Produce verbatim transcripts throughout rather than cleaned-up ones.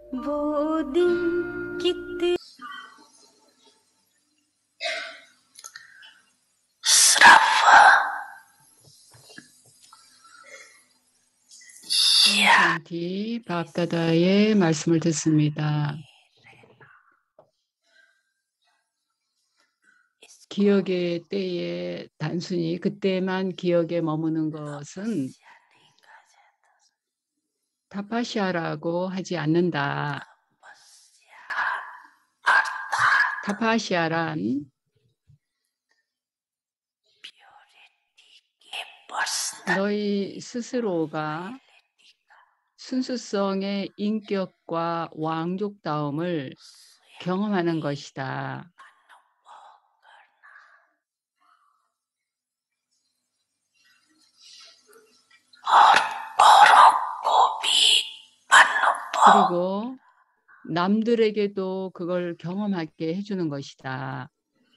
वो दिन कितने 샤ንቲ 밥다다의 말씀을 듣습니다. 기억의 때에 단순히 그때만 기억에 머무는 것은 타파시아라고 하지 않는다. 타파시아란 너희 스스로가 순수성의 인격과 왕족다움을 경험하는 것이다. 그리고 남들에게도 그걸 경험하게 해주는 것이다.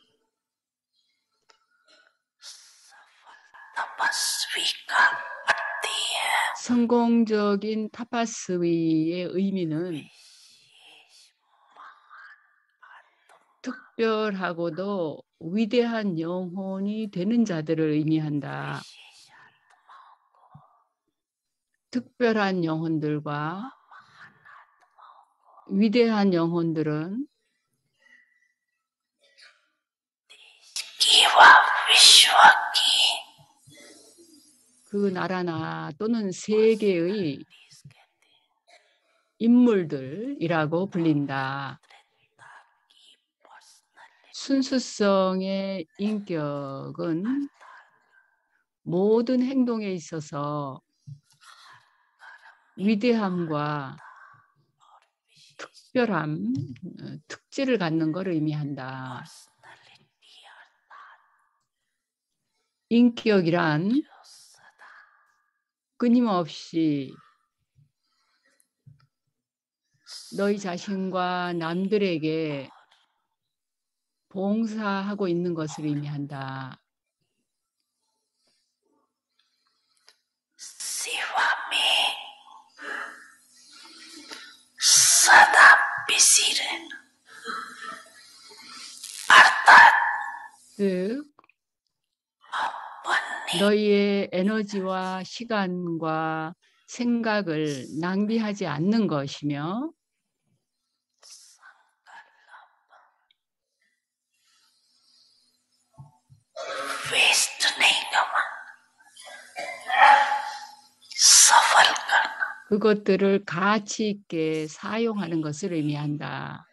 성공적인 타파스위의 의미는 특별하고도 위대한 영혼이 되는 자들을 의미한다. 특별한 영혼들과 위대한 영혼들은 그 나라나 또는 세계의 인물들이라고 불린다. 순수성의 인격은 모든 행동에 있어서 위대함과 특별함, 특질을 갖는 것을 의미한다. 인격이란 끊임없이 너희 자신과 남들에게 봉사하고 있는 것을 의미한다. 즉, 너희의 에너지와 시간과 생각을 낭비하지 않는 것이며 그것들을 가치 있게 사용하는 것을 의미한다.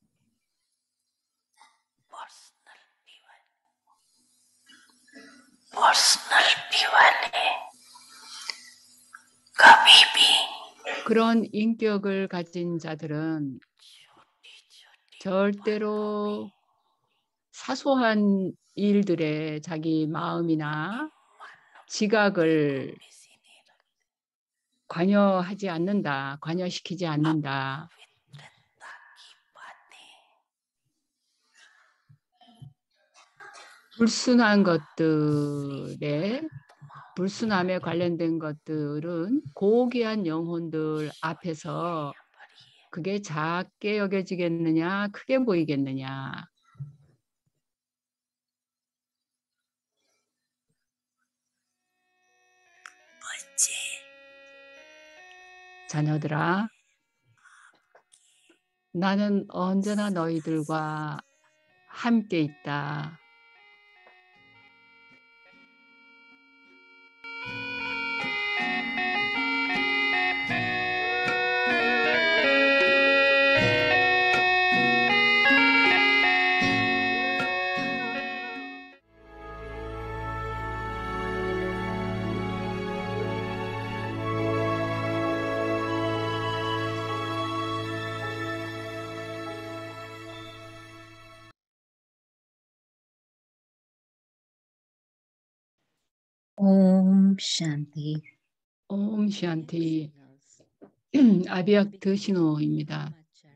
그런 인격을 가진 자들은 절대로 사소한 일들에 자기 마음이나 지각을 관여하지 않는다. 관여시키지 않는다. 불순한 것들에 불순함에 관련된 것들은 고귀한 영혼들 앞에서 그게 작게 여겨지겠느냐, 크게 보이겠느냐. 자녀들아, 나는 언제나 너희들과 함께 있다. 옴 샨티. 옴 샨티. 아비약트 신호입니다.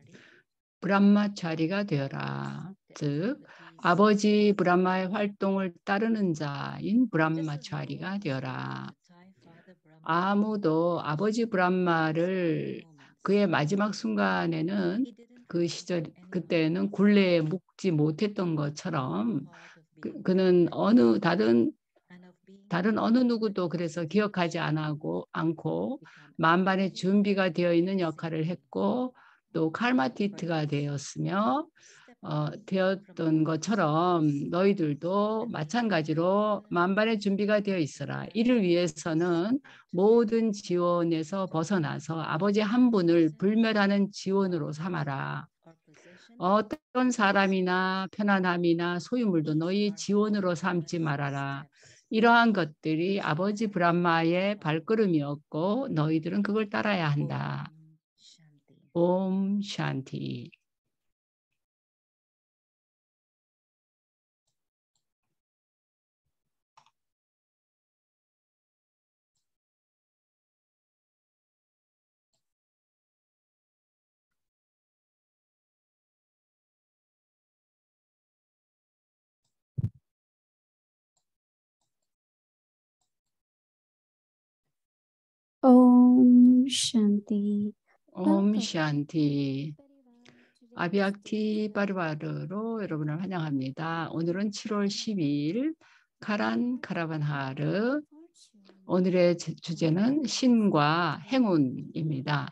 브람마차리가 되어라. 즉 아버지 브람마의 활동을 따르는 자인 브람마차리가 되어라. 아무도 아버지 브람마를 그의 마지막 순간에는 그 시절 그때는 굴레에 묶지 못했던 것처럼 그, 그는 어느 다른 다른 어느 누구도 그래서 기억하지 않고, 않고 만반의 준비가 되어 있는 역할을 했고 또 칼마티트가 되었으며 어, 되었던 것처럼 너희들도 마찬가지로 만반의 준비가 되어 있어라. 이를 위해서는 모든 지원에서 벗어나서 아버지 한 분을 불멸하는 지원으로 삼아라. 어떤 사람이나 편안함이나 소유물도 너희 지원으로 삼지 말아라. 이러한 것들이 아버지 브람마의 발걸음이었고 너희들은 그걸 따라야 한다. 옴 샨티. Om Shanti. 옴 샨티. 아비약티 바르바르로 여러분을 환영합니다. 오늘은 칠월 십이일 카란 카라반하르. 오늘의 주제는 신과 행운입니다.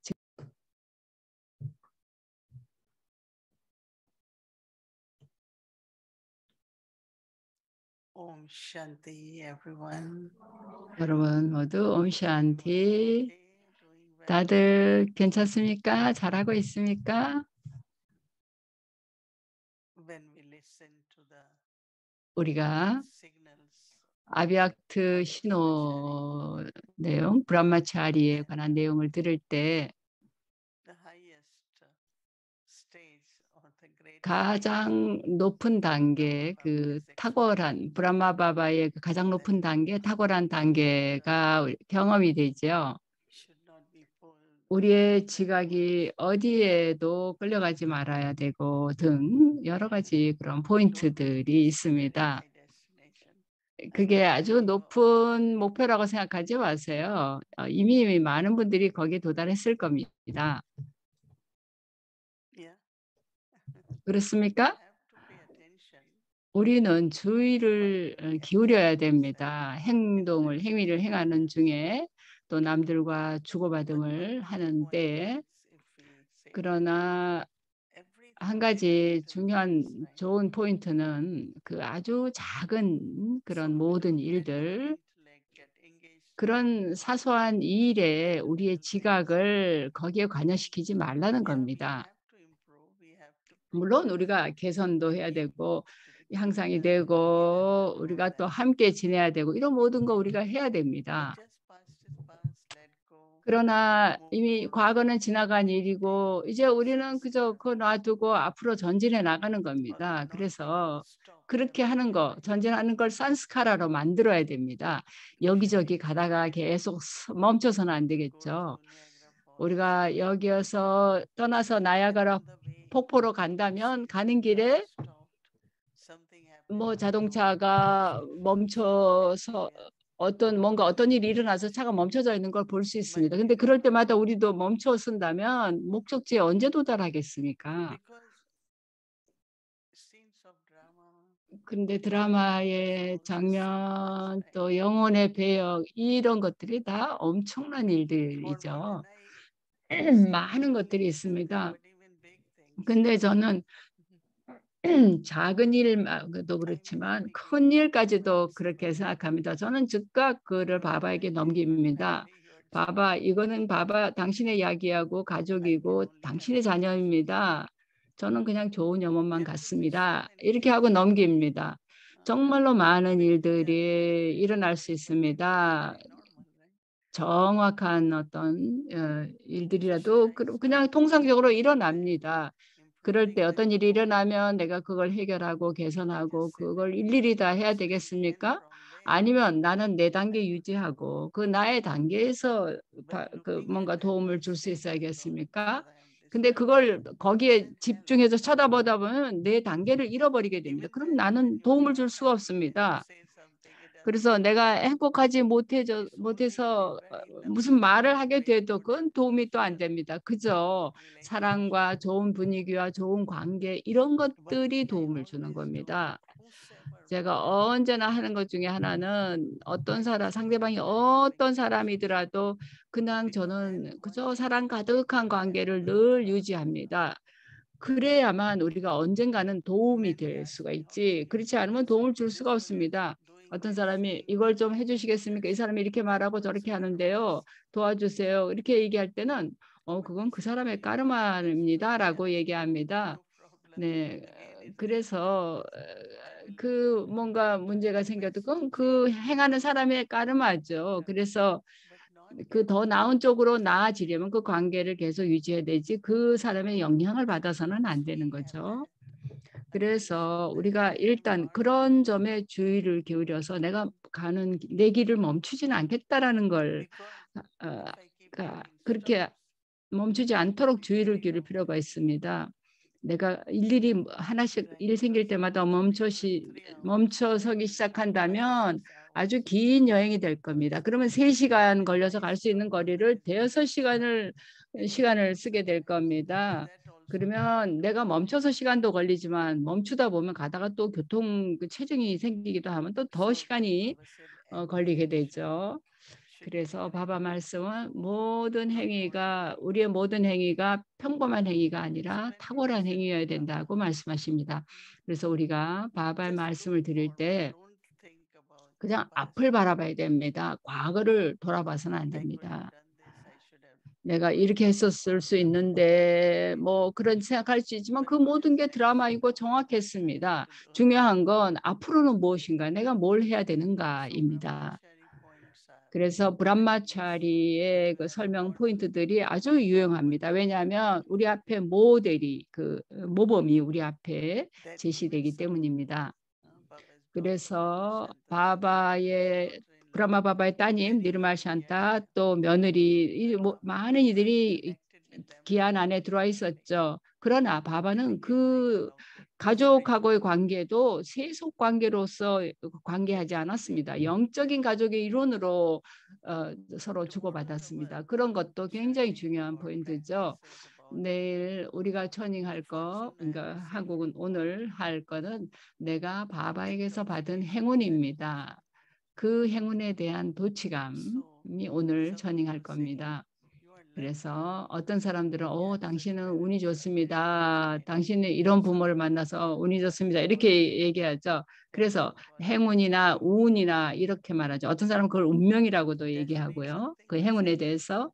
Om Shanti, everyone. 여러분 모두 옴 샨티. Okay, doing well. 다들 괜찮습니까? 잘하고 있습니까? When we listen to the 우리가 signals, 아비약트 신호 내용, 브라마차리에 관한 내용을 들을 때 the highest stage or the greatest 가장 높은 단계, 그 탁월한 브라마바바의 그 가장 높은 단계, 탁월한 단계가 경험이 되죠. should not be pulled 우리의 지각이 어디에도 끌려가지 말아야 되고 등 여러 가지 그런 포인트들이 있습니다. high destination. 그게 아주 높은 목표라고 생각하지 마세요. 어, 이미 많은 분들이 거기에 도달했을 겁니다. Yeah. 그렇습니까? Have to pay attention. 우리는 주의를 어, 기울여야 됩니다. 행동을, 행위를 행하는 중에 또 남들과 주고받음을 하는데, 그러나 한 가지 중요한 좋은 포인트는 그 아주 작은 그런 모든 일들, 그런 사소한 일에 우리의 지각을 거기에 관여시키지 말라는 겁니다. 물론 우리가 개선도 해야 되고 향상이 되고 우리가 또 함께 지내야 되고 이런 모든 거 우리가 해야 됩니다. 그러나 이미 과거는 지나간 일이고 이제 우리는 그저 그거 놔두고 앞으로 전진해 나가는 겁니다. 그래서 그렇게 하는 거, 전진하는 걸 산스카라로 만들어야 됩니다. 여기저기 가다가 계속 멈춰서는 안 되겠죠. 우리가 여기에서 떠나서 나야가라 폭포로 간다면 가는 길에 뭐 자동차가 멈춰서 어떤 뭔가 어떤 일이 일어나서 차가 멈춰져 있는 걸 볼 수 있습니다. 근데 그럴 때마다 우리도 멈춰 쓴다면 목적지에 언제 도달하겠습니까? 근데 드라마의 장면 또 영혼의 배역 이런 것들이 다 엄청난 일들이죠. 많은 것들이 있습니다. 근데 저는 작은 일도 그렇지만 큰 일까지도 그렇게 생각합니다. 저는 즉각 그를 바바에게 넘깁니다. 바바, 이거는 바바 당신의 이야기하고 가족이고 당신의 자녀입니다. 저는 그냥 좋은 영혼만 같습니다. 이렇게 하고 넘깁니다. 정말로 많은 일들이 일어날 수 있습니다. 정확한 어떤 어, 일들이라도 그냥 통상적으로 일어납니다. 그럴 때 어떤 일이 일어나면 내가 그걸 해결하고 개선하고 그걸 일일이 다 해야 되겠습니까? 아니면 나는 내 단계 유지하고 그 나의 단계에서 그 뭔가 도움을 줄 수 있어야겠습니까? 근데 그걸 거기에 집중해서 쳐다보다 보면 내 단계를 잃어버리게 됩니다. 그럼 나는 도움을 줄 수가 없습니다. 그래서 내가 행복하지 못해져, 못해서 무슨 말을 하게 돼도 그건 도움이 또 안 됩니다. 그저 사랑과 좋은 분위기와 좋은 관계 이런 것들이 도움을 주는 겁니다. 제가 언제나 하는 것 중에 하나는 어떤 사람, 상대방이 어떤 사람이더라도 그냥 저는 그저 사랑 가득한 관계를 늘 유지합니다. 그래야만 우리가 언젠가는 도움이 될 수가 있지. 그렇지 않으면 도움을 줄 수가 없습니다. 어떤 사람이 이걸 좀 해주시겠습니까? 이 사람이 이렇게 말하고 저렇게 하는데요. 도와주세요. 이렇게 얘기할 때는 어 그건 그 사람의 까르마입니다. 라고 얘기합니다. 네, 그래서 그 뭔가 문제가 생겨도 그건 그 행하는 사람의 까르마죠. 그래서 그 더 나은 쪽으로 나아지려면 그 관계를 계속 유지해야 되지 그 사람의 영향을 받아서는 안 되는 거죠. 그래서 우리가 일단 그런 점에 주의를 기울여서 내가 가는 내 길을 멈추지는 않겠다라는 걸 어, 그렇게 멈추지 않도록 주의를 기울일 필요가 있습니다. 내가 일일이 하나씩 일 생길 때마다 멈춰시, 멈춰서기 시작한다면 아주 긴 여행이 될 겁니다. 그러면 세 시간 걸려서 갈 수 있는 거리를 대여섯 시간을 시간을 쓰게 될 겁니다. 그러면 내가 멈춰서 시간도 걸리지만 멈추다 보면 가다가 또 교통 체증이 생기기도 하면 또 더 시간이 어, 걸리게 되죠. 그래서 바바 말씀은 모든 행위가 우리의 모든 행위가 평범한 행위가 아니라 탁월한 행위여야 된다고 말씀하십니다. 그래서 우리가 바바의 말씀을 드릴 때 그냥 앞을 바라봐야 됩니다. 과거를 돌아봐서는 안 됩니다. 내가 이렇게 했었을 수 있는데 뭐 그런 생각할 수 있지만 그 모든 게 드라마이고 정확했습니다. 중요한 건 앞으로는 무엇인가, 내가 뭘 해야 되는가입니다. 그래서 브람마차리의 그 설명 포인트들이 아주 유용합니다. 왜냐하면 우리 앞에 모델이 그 모범이 우리 앞에 제시되기 때문입니다. 그래서 바바의 브라마 바바의 따님 니르마 샨타 또 며느리 뭐 많은 이들이 기한 안에 들어와 있었죠. 그러나 바바는 그 가족하고의 관계도 세속 관계로서 관계하지 않았습니다. 영적인 가족의 이론으로 어, 서로 주고받았습니다. 그런 것도 굉장히 중요한 포인트죠. 내일 우리가 처닝할 거, 그러니까 한국은 오늘 할 거는 내가 바바에게서 받은 행운입니다. 그 행운에 대한 도취감이 오늘 처닝할 겁니다. 그래서 어떤 사람들은 어 당신은 운이 좋습니다. 당신은 이런 부모를 만나서 운이 좋습니다. 이렇게 얘기하죠. 그래서 행운이나 운이나 이렇게 말하죠. 어떤 사람은 그걸 운명이라고도 얘기하고요. 그 행운에 대해서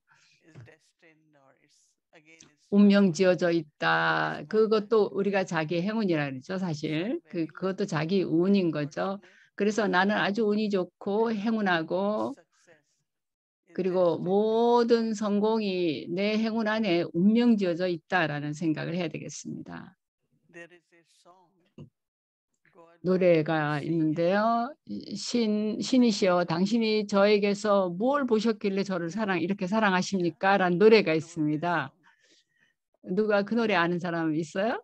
운명 지어져 있다. 그것도 우리가 자기 행운이라 그러죠. 사실 그, 그것도 자기 운인 거죠. 그래서 나는 아주 운이 좋고 행운하고 그리고 모든 성공이 내 행운 안에 운명 지어져 있다라는 생각을 해야 되겠습니다. 노래가 있는데요. 신, 신이시여 당신이 저에게서 뭘 보셨길래 저를 사랑 이렇게 사랑하십니까? 라는 노래가 있습니다. 누가 그 노래 아는 사람 있어요?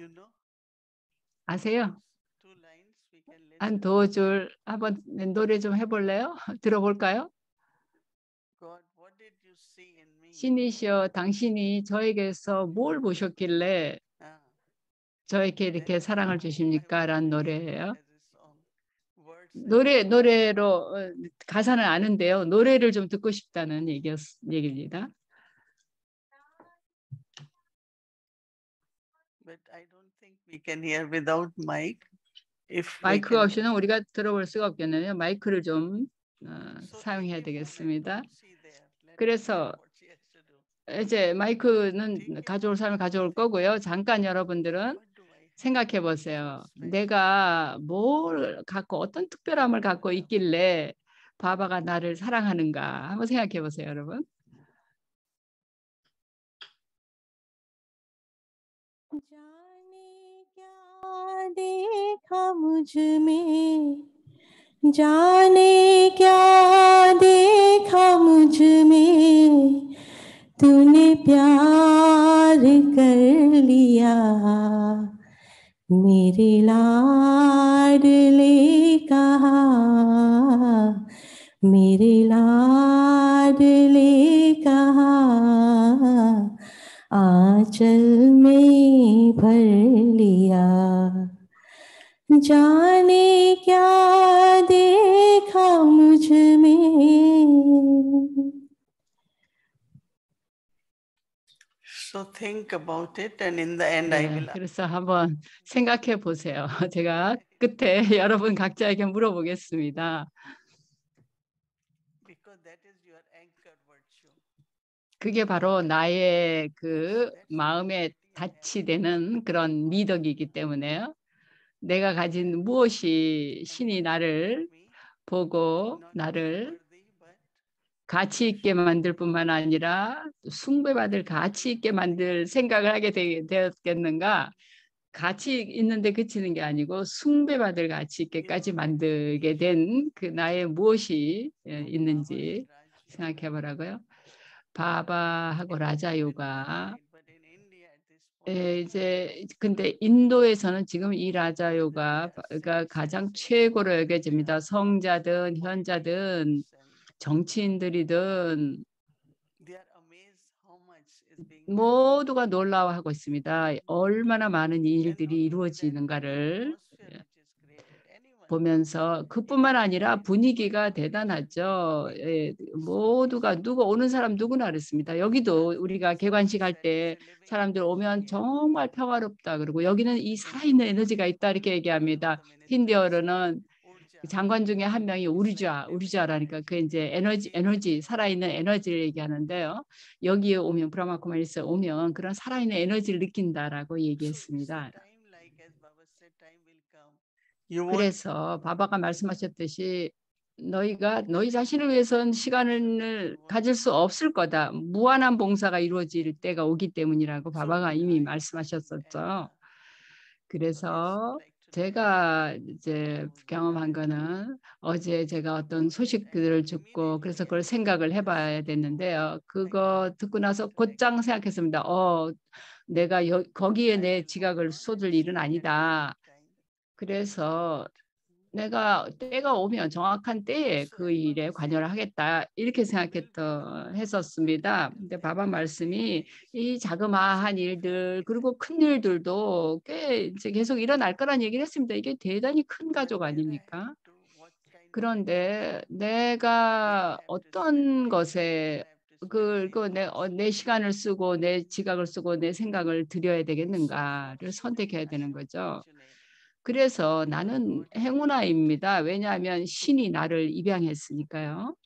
아세요? 한 두 줄 한번 노래 좀 해볼래요? 들어볼까요? 신이시여 당신이 저에게서 뭘 보셨길래 저에게 이렇게 사랑을 주십니까? 라는 노래예요. 노래, 노래로 가사는 아는데요. 노래를 좀 듣고 싶다는 얘기였, 얘기입니다. 마이크가 없이는 우리가 들어볼 수가 없겠네요. 마이크를 좀 어, 사용해야 되겠습니다. 그래서 이제 마이크는 가져올 사람을 가져올 거고요. 잠깐 여러분들은 생각해 보세요. 내가 뭘 갖고 어떤 특별함을 갖고 있길래 바바가 나를 사랑하는가 한번 생각해 보세요, 여러분. जाने क्या देखा मुझ में तूने प्यार कर लिया मेरे लाडले कहा मेरे लाडले कहाँ आंचल में भर लिया, जाने क्या देखा मुझ में. So think about it, and in the end, I 네, will. 그래서 한번 생각해 보세요. 제가 끝에 여러분 각자에게 물어보겠습니다. Because that is your anchor virtue. 그게 바로 나의 그 마음에 닿이 되는 그런 미덕이기 때문에요. 내가 가진 무엇이 신이 나를 보고 나를 가치 있게 만들 뿐만 아니라 숭배받을 가치 있게 만들 생각을 하게 되, 되었겠는가? 가치 있는데 그치는 게 아니고 숭배받을 가치 있게까지 만들게 된 그 나의 무엇이 있는지 생각해 보라고요. 바바하고 라자요가 에, 이제 근데 인도에서는 지금 이 라자요가가 가장 최고로 여겨집니다. 성자든 현자든 정치인들이든 모두가 놀라워하고 있습니다. 얼마나 많은 일들이 이루어지는가를 보면서 그뿐만 아니라 분위기가 대단하죠. 예, 모두가 누구 오는 사람 누구나 그랬습니다. 여기도 우리가 개관식 할 때 사람들 오면 정말 평화롭다 그러고 여기는 이 살아있는 에너지가 있다 이렇게 얘기합니다. 힌디어로는 장관 중에 한 명이 우리좌, 우리좌라니까 그 이제 에너지, 에너지 살아있는 에너지를 얘기하는데요. 여기에 오면 브라마쿠마리스 오면 그런 살아있는 에너지를 느낀다라고 얘기했습니다. 그래서 바바가 말씀하셨듯이 너희가 너희 자신을 위해서는 시간을 가질 수 없을 거다. 무한한 봉사가 이루어질 때가 오기 때문이라고 바바가 이미 말씀하셨었죠. 그래서 제가 이제 경험한 거는 어제 제가 어떤 소식들을 듣고 그래서 그걸 생각을 해봐야 됐는데요. 그거 듣고 나서 곧장 생각했습니다. 어, 내가 여, 거기에 내 지각을 쏟을 일은 아니다. 그래서 내가 때가 오면 정확한 때에 그 일에 관여를 하겠다 이렇게 생각했던 했었습니다. 근데 바바 말씀이 이 자그마한 일들 그리고 큰 일들도 꽤 이제 계속 일어날 거란 얘기를 했습니다. 이게 대단히 큰 가족 아닙니까? 그런데 내가 어떤 것에 그, 그 내, 어, 내 시간을 쓰고 내 지각을 쓰고 내 생각을 들여야 되겠는가를 선택해야 되는 거죠. 그래서 나는 행운아입니다. 왜냐하면 신이 나를 입양했으니까요.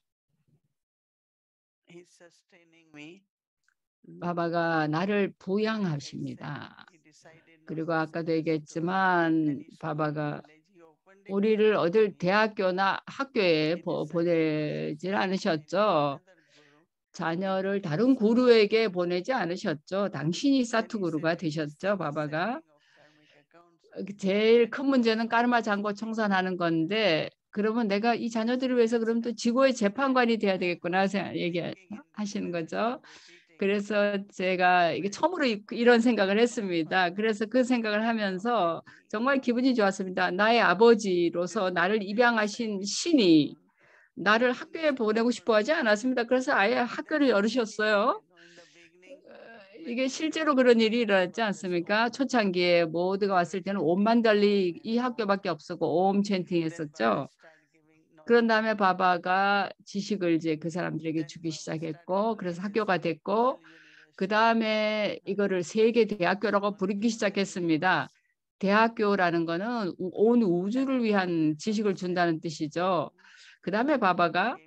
바바가 나를 보양하십니다. 그리고 아까도 얘기했지만 바바가 우리를 어딜 대학교나 학교에 보, 보내질 않으셨죠. 자녀를 다른 구루에게 보내지 않으셨죠. 당신이 사투구루가 되셨죠. 바바가. 제일 큰 문제는 까르마 잔고 청산하는 건데 그러면 내가 이 자녀들을 위해서 그럼 또 지구의 재판관이 돼야 되겠구나 얘기하시는 거죠. 그래서 제가 이게 처음으로 이런 생각을 했습니다. 그래서 그 생각을 하면서 정말 기분이 좋았습니다. 나의 아버지로서 나를 입양하신 신이 나를 학교에 보내고 싶어 하지 않았습니다. 그래서 아예 학교를 열으셨어요. 이게 실제로 그런 일이 일어났지 않습니까? 초창기에 모두가 왔을 때는 옴만 달리 이 학교밖에 없었고 옴 챈팅 했었죠. 그런 다음에 바바가 지식을 이제 그 사람들에게 주기 시작했고 그래서 학교가 됐고 그 다음에 이거를 세계 대학교라고 부르기 시작했습니다. 대학교라는 거는 온 우주를 위한 지식을 준다는 뜻이죠. 그 다음에 바바가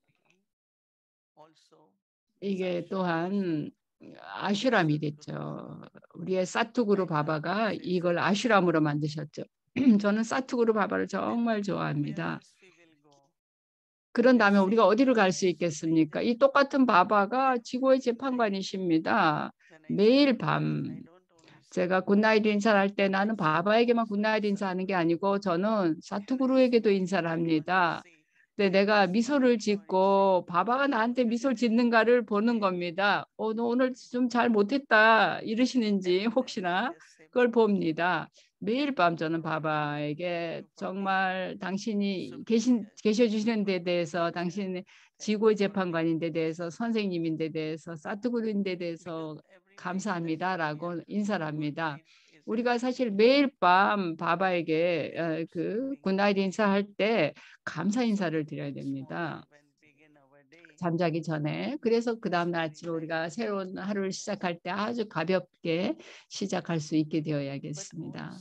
이게 또한 아슈람이 됐죠. 우리의 사투구루 바바가 이걸 아슈람으로 만드셨죠. 저는 사투구루 바바를 정말 좋아합니다. 그런 다음에 우리가 어디를 갈 수 있겠습니까? 이 똑같은 바바가 지구의 재판관이십니다. 매일 밤 제가 굿나잇 인사를 할 때 나는 바바에게만 굿나잇 인사하는 게 아니고 저는 사투구루에게도 인사를 합니다. 근데 내가 미소를 짓고 바바가 나한테 미소를 짓는가를 보는 겁니다. 어, 너 오늘 좀 잘 못했다 이러시는지 혹시나 그걸 봅니다. 매일 밤 저는 바바에게 정말 당신이 계신, 계셔주시는 데 대해서, 당신의 지구 재판관인 데 대해서, 선생님인 데 대해서, 사트구루인 데 대해서 감사합니다라고 인사를 합니다. 우리가 사실 매일 밤 바바에게 그 굿나잇 인사할 때 감사 인사를 드려야 됩니다. 잠자기 전에. 그래서 그 다음날 아침에 우리가 새로운 하루를 시작할 때 아주 가볍게 시작할 수 있게 되어야겠습니다.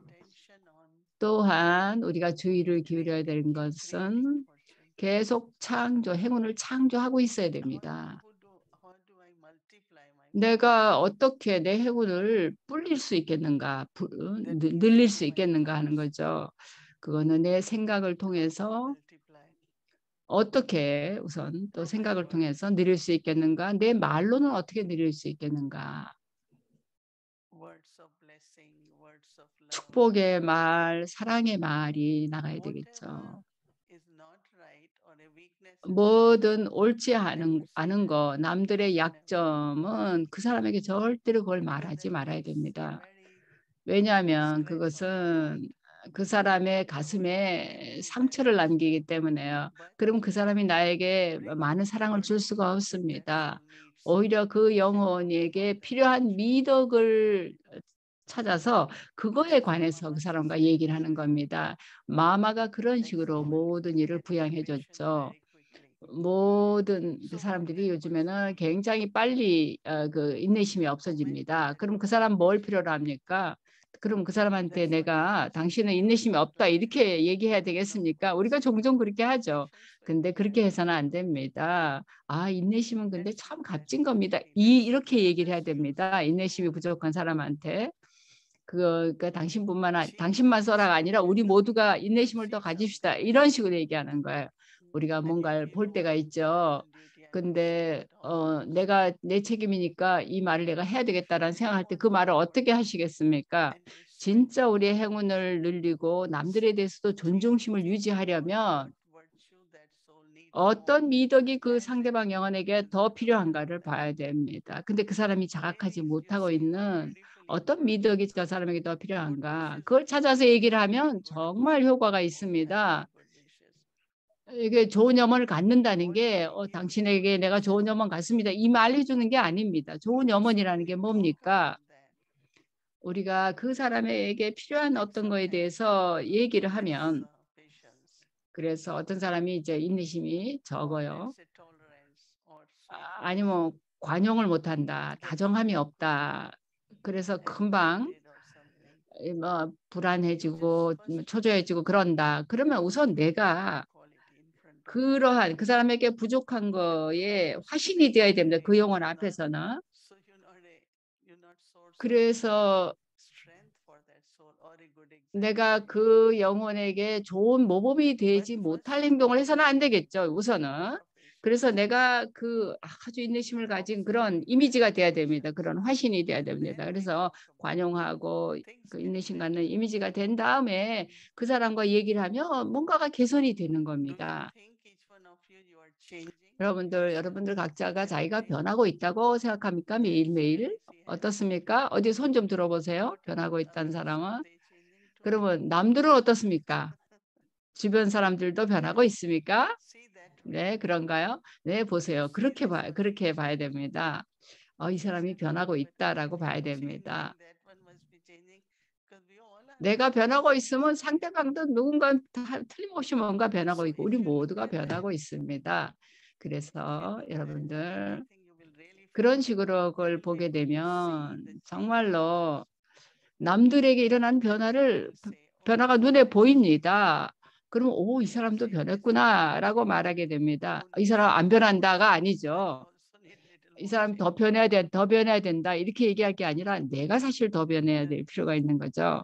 또한 우리가 주의를 기울여야 되는 것은 계속 창조, 행운을 창조하고 있어야 됩니다. 내가 어떻게 내 행운을 불릴 수 있겠는가, 늘릴 수 있겠는가 하는 거죠. 그거는 내 생각을 통해서 어떻게 우선 또 생각을 통해서 늘릴 수 있겠는가, 내 말로는 어떻게 늘릴 수 있겠는가. 축복의 말, 사랑의 말이 나가야 되겠죠. 뭐든 옳지 않은, 않은 거, 남들의 약점은 그 사람에게 절대로 그걸 말하지 말아야 됩니다. 왜냐하면 그것은 그 사람의 가슴에 상처를 남기기 때문에요. 그럼 그 사람이 나에게 많은 사랑을 줄 수가 없습니다. 오히려 그 영혼에게 필요한 미덕을 찾아서 그거에 관해서 그 사람과 얘기를 하는 겁니다. 마마가 그런 식으로 모든 일을 부양해 줬죠. 모든 그 사람들이 요즘에는 굉장히 빨리 어, 그 인내심이 없어집니다. 그럼 그 사람 뭘 필요로 합니까? 그럼 그 사람한테 내가 당신은 인내심이 없다 이렇게 얘기해야 되겠습니까? 우리가 종종 그렇게 하죠. 근데 그렇게 해서는 안 됩니다. 아, 인내심은 근데 참 값진 겁니다. 이 이렇게 얘기를 해야 됩니다. 인내심이 부족한 사람한테. 그러니까 당신뿐만 아니, 당신만 써라가 아니라 우리 모두가 인내심을 더 가집시다. 이런 식으로 얘기하는 거예요. 우리가 뭔가를 볼 때가 있죠. 근데 어, 내가 내 책임이니까 이 말을 내가 해야 되겠다라는 생각할 때 그 말을 어떻게 하시겠습니까? 진짜 우리의 행운을 늘리고 남들에 대해서도 존중심을 유지하려면 어떤 미덕이 그 상대방 영혼에게 더 필요한가를 봐야 됩니다. 근데 그 사람이 자각하지 못하고 있는 어떤 미덕이 저 사람에게 더 필요한가, 그걸 찾아서 얘기를 하면 정말 효과가 있습니다. 이게 좋은 염원을 갖는다는 게 어, 당신에게 내가 좋은 염원 갖습니다 이 말 해주는 게 아닙니다. 좋은 염원이라는 게 뭡니까? 우리가 그 사람에게 필요한 어떤 거에 대해서 얘기를 하면, 그래서 어떤 사람이 이제 인내심이 적어요. 아니면 관용을 못한다, 다정함이 없다. 그래서 금방 뭐 불안해지고 초조해지고 그런다. 그러면 우선 내가 그러한 그 사람에게 부족한 거에 화신이 되어야 됩니다. 그 영혼 앞에서는. 그래서 내가 그 영혼에게 좋은 모범이 되지 못할 행동을 해서는 안 되겠죠. 우선은. 그래서 내가 그 아주 인내심을 가진 그런 이미지가 돼야 됩니다. 그런 화신이 돼야 됩니다. 그래서 관용하고 그 인내심 갖는 이미지가 된 다음에 그 사람과 얘기를 하면 뭔가가 개선이 되는 겁니다. 여러분들, 여러분들 각자가 자기가 변하고 있다고 생각합니까? 매일매일? 어떻습니까? 어디 손 좀 들어보세요. 변하고 있다는 사람은. 그러면 남들은 어떻습니까? 주변 사람들도 변하고 있습니까? 네, 그런가요? 네, 보세요. 그렇게 봐, 그렇게 봐야 됩니다. 어, 이 사람이 변하고 있다라고 봐야 됩니다. 내가 변하고 있으면 상대방도 누군가 다 틀림없이 뭔가 변하고 있고 우리 모두가 변하고 있습니다. 그래서 여러분들 그런 식으로 그걸 보게 되면 정말로 남들에게 일어난 변화를 변화가 눈에 보입니다. 그러면 오, 이 사람도 변했구나 라고 말하게 됩니다. 이 사람 안 변한다가 아니죠. 이 사람 더 변해야 돼, 더 변해야 된다 이렇게 얘기할 게 아니라 내가 사실 더 변해야 될 필요가 있는 거죠.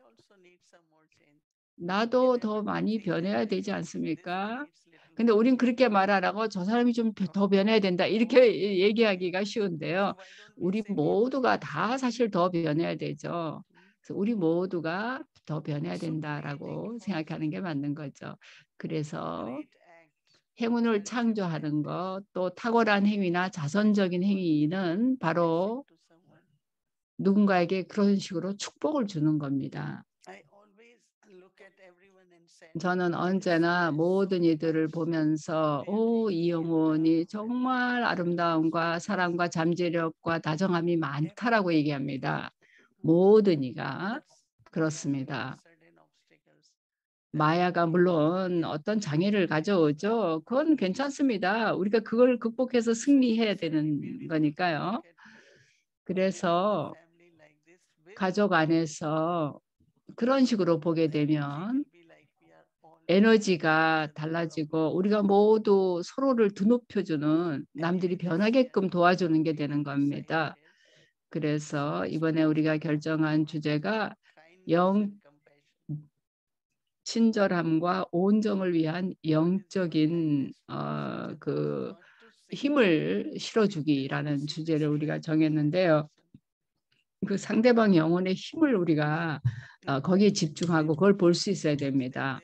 나도 더 많이 변해야 되지 않습니까? 근데 우린 그렇게 말하라고 저 사람이 좀 더 변해야 된다 이렇게 얘기하기가 쉬운데요. 우리 모두가 다 사실 더 변해야 되죠. 그래서 우리 모두가 더 변해야 된다라고 생각하는 게 맞는 거죠. 그래서 행운을 창조하는 것, 또 탁월한 행위나 자선적인 행위는 바로 누군가에게 그런 식으로 축복을 주는 겁니다. 저는 언제나 모든 이들을 보면서 오, 이 영혼이 정말 아름다움과 사랑과 잠재력과 다정함이 많다라고 얘기합니다. 모든 이가 그렇습니다. 마야가 물론 어떤 장애를 가져오죠. 그건 괜찮습니다. 우리가 그걸 극복해서 승리해야 되는 거니까요. 그래서 가족 안에서 그런 식으로 보게 되면 에너지가 달라지고 우리가 모두 서로를 드높여주는, 남들이 변하게끔 도와주는 게 되는 겁니다. 그래서 이번에 우리가 결정한 주제가 영 친절함과 온정을 위한 영적인 어, 그 힘을 실어주기라는 주제를 우리가 정했는데요. 그 상대방 영혼의 힘을 우리가 어, 거기에 집중하고 그걸 볼 수 있어야 됩니다.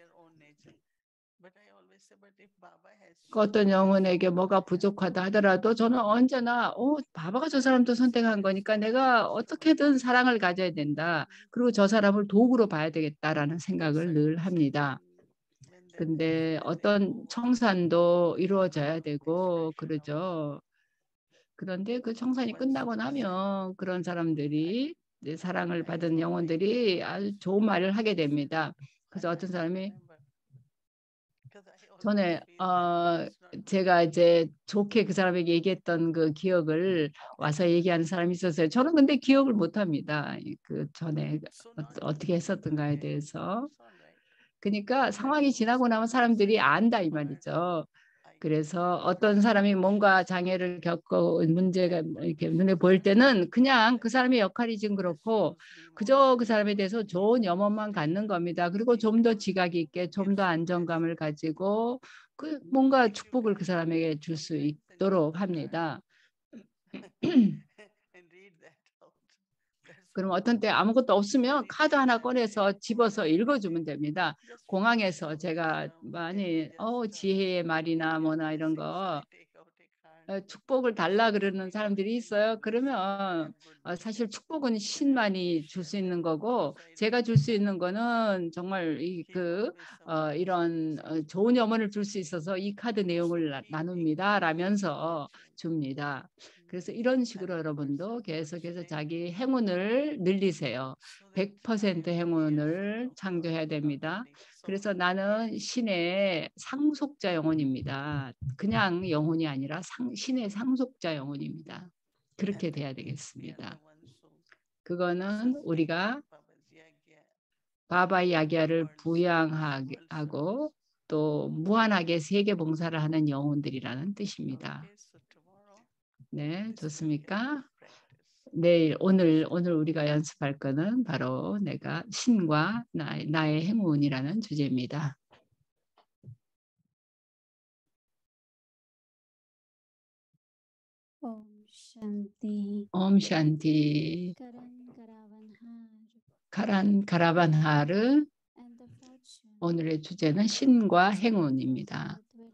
그 어떤 영혼에게 뭐가 부족하다 하더라도 저는 언제나 어, 바바가 저 사람도 선택한 거니까 내가 어떻게든 사랑을 가져야 된다. 그리고 저 사람을 도구로 봐야 되겠다라는 생각을 늘 합니다. 근데 어떤 청산도 이루어져야 되고 그러죠. 그런데 그 청산이 끝나고 나면 그런 사람들이, 사랑을 받은 영혼들이 아주 좋은 말을 하게 됩니다. 그래서 어떤 사람이 전에 어 제가 이제 좋게 그 사람에게 얘기했던 그 기억을 와서 얘기하는 사람이 있었어요. 저는 근데 기억을 못 합니다. 그 전에 어떻게 했었던가에 대해서. 그러니까 상황이 지나고 나면 사람들이 안다 이 말이죠. 그래서 어떤 사람이 뭔가 장애를 겪고 문제가 이렇게 눈에 보일 때는 그냥 그 사람의 역할이 지금 그렇고 그저 그 사람에 대해서 좋은 염원만 갖는 겁니다. 그리고 좀 더 지각이 있게, 좀 더 안정감을 가지고 그 뭔가 축복을 그 사람에게 줄 수 있도록 합니다. 그럼 어떤 때 아무것도 없으면 카드 하나 꺼내서 집어서 읽어주면 됩니다. 공항에서 제가 많이 어, 지혜의 말이나 뭐나 이런 거 축복을 달라 그러는 사람들이 있어요. 그러면 사실 축복은 신만이 줄 수 있는 거고 제가 줄 수 있는 거는 정말 이 그 어, 이런 좋은 염원을 줄 수 있어서 이 카드 내용을 나눕니다 라면서 줍니다. 그래서 이런 식으로 여러분도 계속해서 자기 행운을 늘리세요. 백 퍼센트 행운을 창조해야 됩니다. 그래서 나는 신의 상속자 영혼입니다. 그냥 영혼이 아니라 상, 신의 상속자 영혼입니다. 그렇게 돼야 되겠습니다. 그거는 우리가 바바 야기야를 부양하고 또 무한하게 세계 봉사를 하는 영혼들이라는 뜻입니다. 네, 좋습니까? 내일 오늘 오늘 우리가 연습할 거는 바로 내가 신과 나의, 나의 행운이라는 주제입니다. Om Shanti. 옴 샨티. Karan Karavanhar. 카란 카라반하르. And the fortune. 오늘의 주제는 신과 행운입니다. Dwella.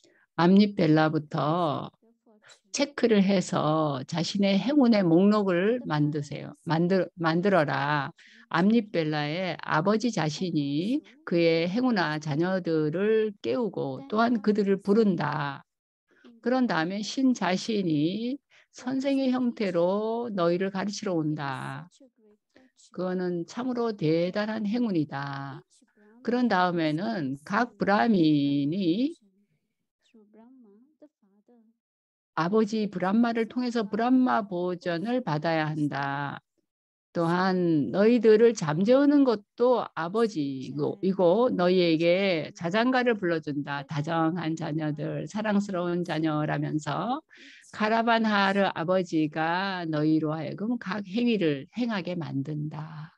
앞니벨라부터 The fortune. 체크를 해서 자신의 행운의 목록을 만드세요. 만들, 만들어라. 앞니벨라의 아버지 자신이 그의 행운아 자녀들을 깨우고 또한 그들을 부른다. 그런 다음에 신 자신이 선생의 형태로 너희를 가르치러 온다. 그거는 참으로 대단한 행운이다. 그런 다음에는 각 브라민이 아버지 브람마를 통해서 브람마 보전을 받아야 한다. 또한 너희들을 잠재우는 것도 아버지이고 이고 너희에게 자장가를 불러준다. 다정한 자녀들, 사랑스러운 자녀라면서 카라반하르 아버지가 너희로 하여금 각 행위를 행하게 만든다.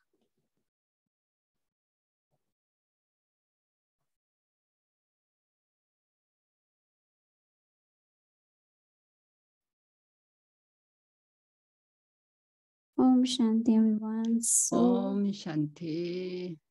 Om Shanti everyone. So 옴 샨티.